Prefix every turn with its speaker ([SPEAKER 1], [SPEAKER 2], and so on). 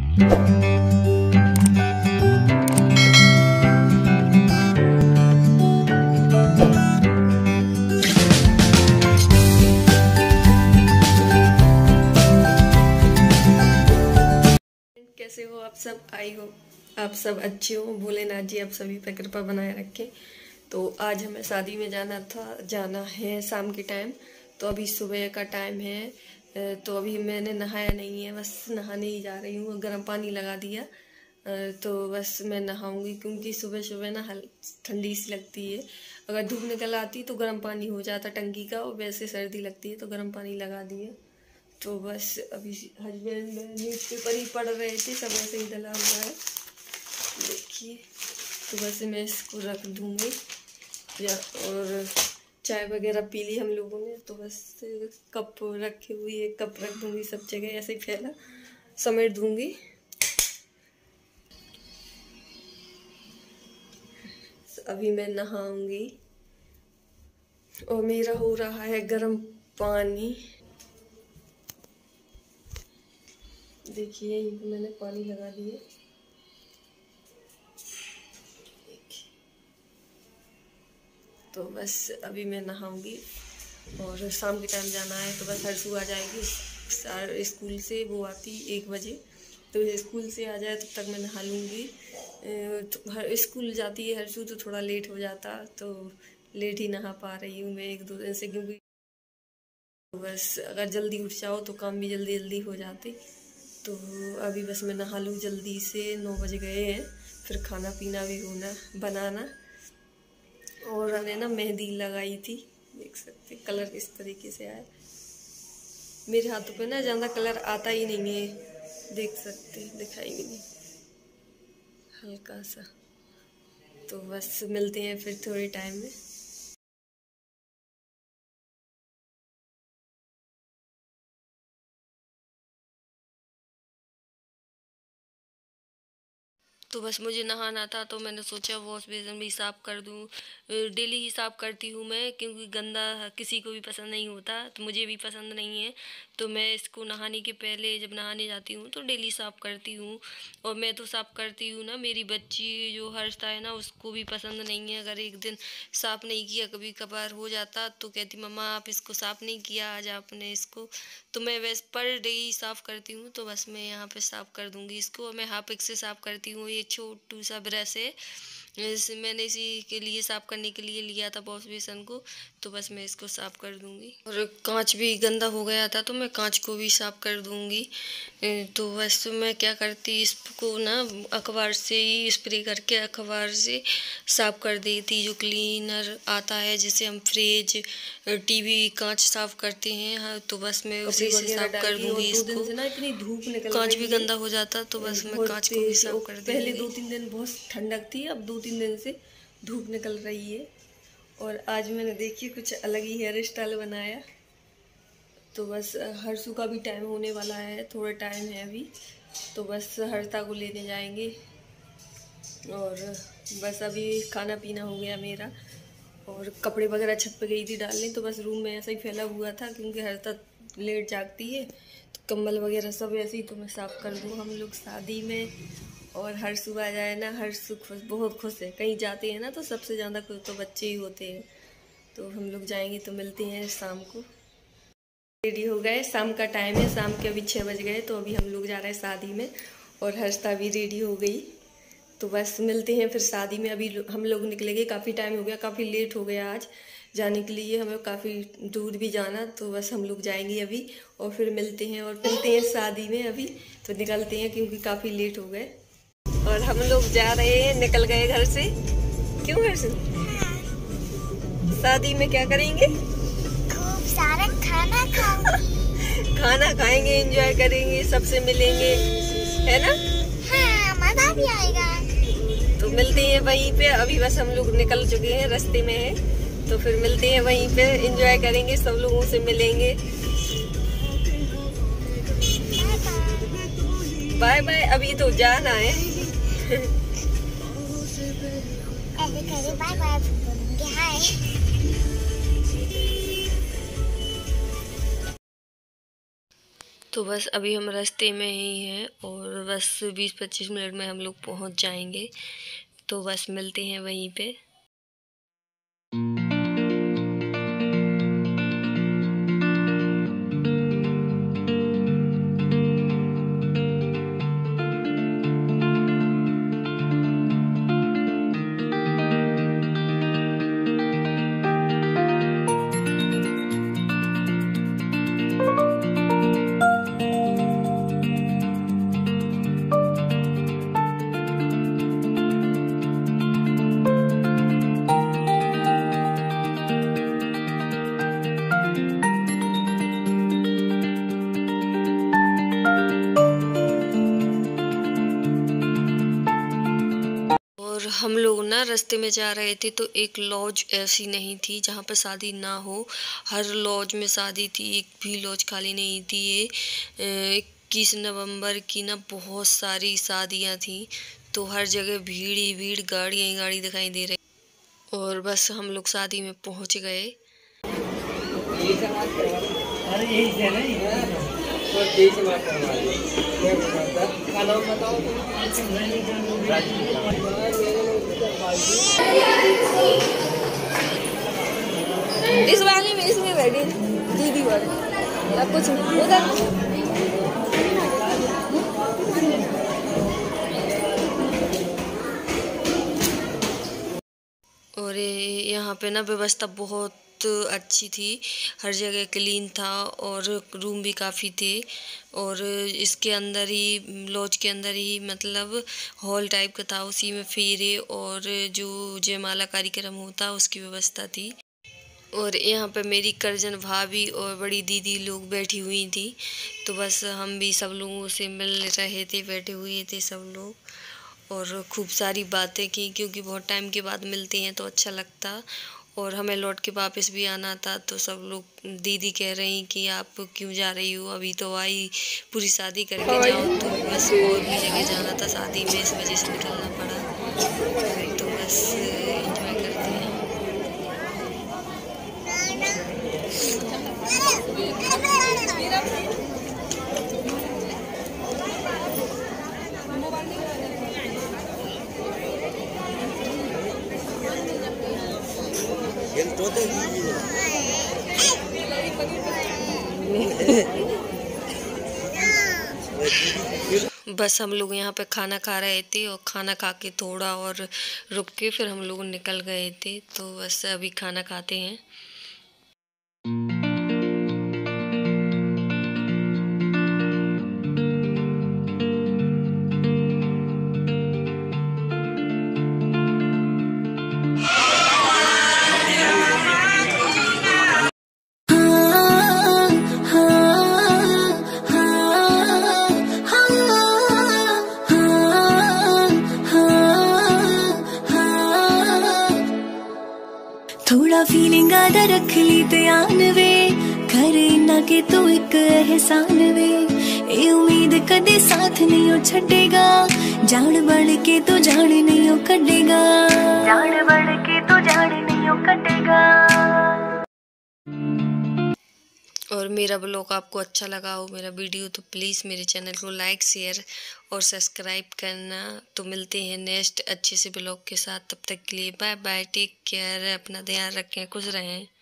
[SPEAKER 1] कैसे हो आप सब? आई हो आप सब अच्छे हो। भोलेनाथ जी आप सभी पर कृपा बनाए रखें। तो आज हमें शादी में जाना है शाम के टाइम। तो अभी सुबह का टाइम है। तो अभी मैंने नहाया नहीं है, बस नहाने ही जा रही हूँ। गर्म पानी लगा दिया तो बस मैं नहाऊंगी, क्योंकि सुबह सुबह ना ठंडी सी लगती है। अगर धूप निकल आती तो गर्म पानी हो जाता टंकी का, और वैसे सर्दी लगती है तो गर्म पानी लगा दिया। तो बस अभी हस्बैंड न्यूज़पेपर ही पढ़ रहे थे, सब ऐसे ही डला हुआ है देखिए। तो बस मैं इसको रख दूँगी और चाय वगैरह पी ली हम लोगों ने। तो बस कप रखे हुए, एक कप रख दूँगी सब जगह, ऐसे ही फैला समेट दूँगी। अभी मैं नहाऊंगी और मेरा हो रहा है गर्म पानी। देखिए यहीं पे मैंने पानी लगा दिया। तो बस अभी मैं नहाऊंगी और शाम के टाइम जाना है। तो बस हर्षू आ जाएगी स्कूल से, वो आती 1 बजे। तो स्कूल से आ जाए तब तक मैं नहा लूँगी। तो स्कूल जाती है हर्षू तो थोड़ा लेट हो जाता, तो लेट ही नहा पा रही हूँ मैं 1-2 दिन से, क्योंकि बस अगर जल्दी उठ जाओ तो काम भी जल्दी जल्दी हो जाते। तो अभी बस मैं नहा लूँ जल्दी से। 9 बज गए हैं, फिर खाना पीना भी होना बनाना। और हमने ना मेहंदी लगाई थी, देख सकते कलर इस तरीके से आया। मेरे हाथों पे ना ज़्यादा कलर आता ही नहीं है, देख सकते दिखाई भी नहीं, हल्का सा। तो बस मिलते हैं फिर थोड़े टाइम में। तो बस मुझे नहाना था, तो मैंने सोचा वॉश बेसिन भी साफ़ कर दूँ। डेली ही साफ़ करती हूँ मैं, क्योंकि गंदा किसी को भी पसंद नहीं होता, तो मुझे भी पसंद नहीं है। तो मैं इसको नहाने के पहले जब नहाने जाती हूँ तो डेली साफ़ करती हूँ। और मैं तो साफ़ करती हूँ ना, मेरी बच्ची जो हर्षता है ना, उसको भी पसंद नहीं है। अगर एक दिन साफ़ नहीं किया, कभी कभार हो जाता, तो कहती मम्मा आप इसको साफ़ नहीं किया आज आपने इसको। तो मैं वैसे पर डे ही साफ़ करती हूँ। तो बस मैं यहाँ पे साफ़ कर दूँगी इसको। और मैं हार्पिक से साफ़ करती हूँ। ये छोटू सा ब्रश है, मैंने इसी के लिए साफ़ करने के लिए लिया था वॉश बेसिन को। तो बस मैं इसको साफ़ कर दूँगी। और कांच भी गंदा हो गया था, तो मैं कांच को भी साफ़ कर दूँगी। तो बस मैं क्या करती, इसको ना अखबार से ही स्प्रे करके अखबार से साफ़ कर देती। जो क्लीनर आता है जिसे हम फ्रिज टीवी कांच साफ़ करते हैं, हाँ, तो बस मैं उसी से साफ़ कर दूँगी इसको। इतनी धूप निकल कांच भी गंदा हो जाता, तो बस मैं कांच को भी साफ़ कर दूँगी। पहले 2-3 दिन बहुत ठंडक थी, अब 2-3 दिन से धूप निकल रही है। और आज मैंने देखिए कुछ अलग ही हेयर स्टाइल बनाया। तो बस हर्षू का भी टाइम होने वाला है, थोड़ा टाइम है अभी। तो बस हर्षता को लेने जाएंगे। और बस अभी खाना पीना हो गया मेरा, और कपड़े वगैरह छत पे गई थी डालने। तो बस रूम में ऐसा ही फैला हुआ था, क्योंकि हर्षता लेट जागती है, तो कंबल वगैरह सब ऐसे ही। तो मैं साफ़ कर दूँ। हम लोग शादी में, और हर्षू आ जाए ना, हर्षू बहुत खुश है। कहीं जाते हैं ना तो सबसे ज़्यादा खुश तो बच्चे ही होते हैं। तो हम लोग जाएंगे, तो मिलते हैं शाम को। रेडी हो गए, शाम का टाइम है, शाम के अभी 6 बज गए। तो अभी हम लोग जा रहे हैं शादी में, और हर्षता भी रेडी हो गई। तो बस मिलते हैं फिर शादी में। अभी हम लोग निकलेंगे, काफ़ी टाइम हो गया, काफ़ी लेट हो गया आज जाने के लिए, हमें काफ़ी दूर भी जाना। तो बस हम लोग जाएंगे अभी, और फिर मिलते हैं शादी में। अभी तो निकलते हैं, क्योंकि काफ़ी लेट हो गए। और हम लोग जा रहे हैं, निकल गए घर से। क्यों हर्षू? शादी में क्या करेंगे?
[SPEAKER 2] खूब सारा खाना खाएंगे।
[SPEAKER 1] खाना खाएंगे, एंजॉय करेंगे, सबसे मिलेंगे, है ना?
[SPEAKER 2] हाँ, मजा भी आएगा।
[SPEAKER 1] तो मिलते हैं वहीं पे। अभी बस हम लोग निकल चुके हैं, रास्ते में है। तो फिर मिलते हैं वहीं पे, एंजॉय करेंगे, सब लोगों से मिलेंगे। Bye bye. अभी तो जाना है।
[SPEAKER 2] बाय बाय बोलेंगे, हाय।
[SPEAKER 1] तो बस अभी हम रास्ते में ही हैं और बस 20-25 मिनट में हम लोग पहुंच जाएंगे। तो बस मिलते हैं वहीं पे। और हम लोग ना रास्ते में जा रहे थे तो एक लॉज ऐसी नहीं थी जहाँ पर शादी ना हो। हर लॉज में शादी थी, एक भी लॉज खाली नहीं थी। ये 21 नवंबर की ना बहुत सारी शादियाँ थी, तो हर जगह भीड़ ही भीड़, गाड़ियाँ ही गाड़ी दिखाई दे रही। और बस हम लोग शादी में पहुँच गए।
[SPEAKER 3] इस वाले में इसमें बैठी दीदी वाले या कुछ नहीं उधर।
[SPEAKER 1] और यहाँ पे ना व्यवस्था बहुत अच्छी थी, हर जगह क्लीन था और रूम भी काफ़ी थे। और इसके अंदर ही, लॉज के अंदर ही मतलब हॉल टाइप का था, उसी में फेरे और जो जयमाला कार्यक्रम होता उसकी व्यवस्था थी। और यहाँ पे मेरी करजन भाभी और बड़ी दीदी लोग बैठी हुई थी, तो बस हम भी सब लोगों से मिल रहे थे, बैठे हुए थे सब लोग और खूब सारी बातें की, क्योंकि बहुत टाइम के बाद मिलते हैं तो अच्छा लगता। और हमें लौट के वापस भी आना था, तो सब लोग, दीदी कह रही कि आप क्यों जा रही हो, अभी तो आई, पूरी शादी करके जाओ। तो बस और भी जगह जाना था शादी में, इस वजह से निकलना पड़ा। तो बस एंजॉय करते हैं। बस हम लोग यहाँ पे खाना खा रहे थे और खाना खा के थोड़ा और रुक के फिर हम लोग निकल गए थे। तो बस अभी खाना खाते हैं।
[SPEAKER 4] थोड़ा फीलिंग आदा रख ली ध्यान वे, करे ना के तू एक एहसान वे। ए उम्मीद कदे साथ नहीं हो छड़ेगा, जान बढ़ के तो जान नहीं हो कटेगा, जान बढ़ के तो जान नहीं हो कटेगा।
[SPEAKER 1] और मेरा ब्लॉग आपको अच्छा लगा हो, मेरा वीडियो, तो प्लीज़ मेरे चैनल को लाइक, शेयर और सब्सक्राइब करना। तो मिलते हैं नेक्स्ट अच्छे से ब्लॉग के साथ, तब तक के लिए बाय बाय, टेक केयर, अपना ध्यान रखें, खुश रहें।